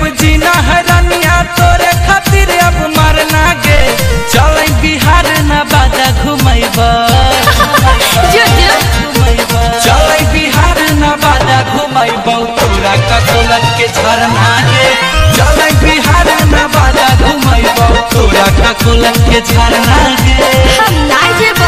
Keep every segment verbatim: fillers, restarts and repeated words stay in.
अब जीना है रनिया तोरे खातिर अब मरना गे। चल बिहार नवादा घुमैबा चल बिहार नवादा घुमैबा तोरा ककोलत के झरना गे। चल बिहार नवादा घुमैबा तोरा ककोलत के झरना गे। हम ना जेबो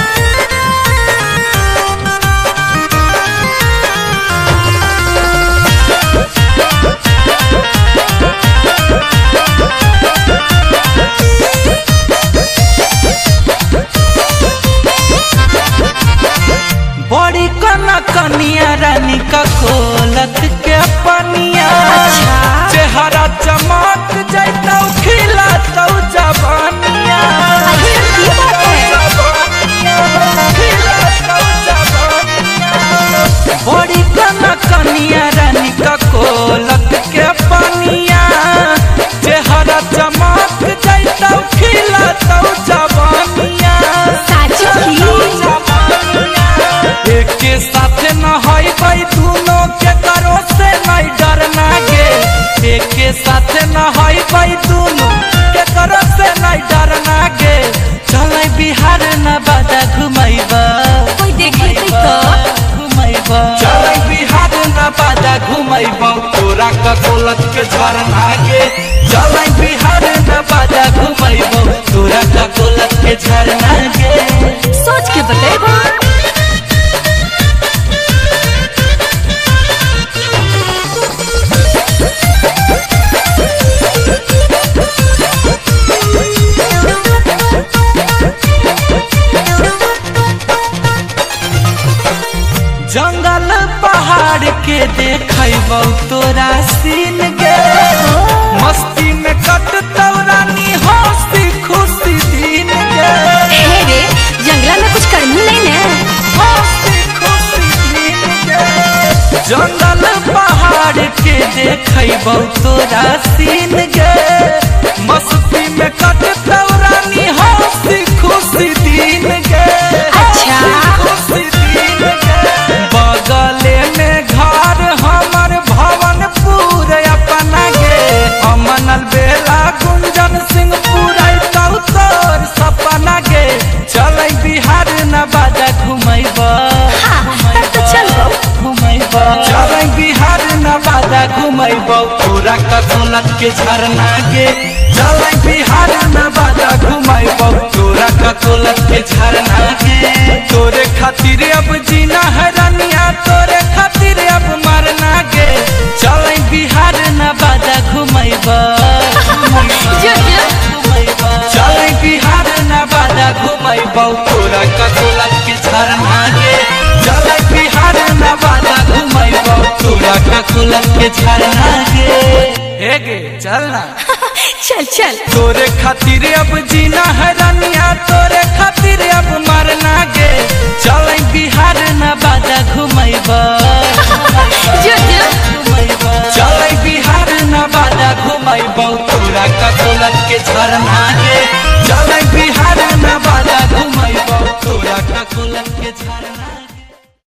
बड़ी कना कनिया रानी ककोलत के पनिया। चेहरा चमक जैतौ खिलतौ जवानिया। बड़ी कना कनिया रानी ककोलत के पनिया। चेहरा चमक जैतौ खिलतौ जवानिया। के साथ न हई भाई दोनों के करो से नहीं डरना गे। एक के साथ न हई भाई दोनों के करो से नहीं डरना गे। चल बिहार नवादा घुमैबा कोई देखे तो घुमैबा चल बिहार नवादा घुमैबा तोरा ककोलत के झरना गे। चल बिहार नवादा घुमैबा तोरा ककोलत के झरना गे। सोच के बतेबो जंगल पहाड़ के देखैबौ तोरा सीन गे। मस्ती में कटतौ रानी हंसी खुशी दिन गे। हे रे जंगला में कुछ करनी नहीं ने हंसी खुशी दिन गे। जंगल पहाड़ के देखैबौ तोरा सीन गे। मस्ती में कटतौ रानी हंसी खुशी दिन गे। अच्छा खुशी दिन गे। बगले में घर हमर भवनपुर अपना गे। अमनल बेला गुंजन सिंह पुरैतौ तोर सपना गे। चल बिहार नवादा घुमैबा घुमैबा चल बिहार नवादा घुमैबा तोरा ककोलत के झरना गे। चल बिहार नवादा घुमैबा तोरा ककोलत के झरना गे। तोरे खातिर अब जीना है रनिया तोरे खातिर अब मरना गे। चल बिहार नवादा घुमैबा चल बिहार नवादा घुमैबा तोरा ककोलत के झरना गे। चल बिहार नवादा घुमैबा तोरा ककोलत के झरना गे। हे गे चल ना चल चल तोरे खातिर अब जीना है रनिया तोरे खातिर अब मरना गे। चल बिहार नवादा घुमैबा चल बिहार नवादा घुमैबा तोरा ककोलत के झरना गे। चल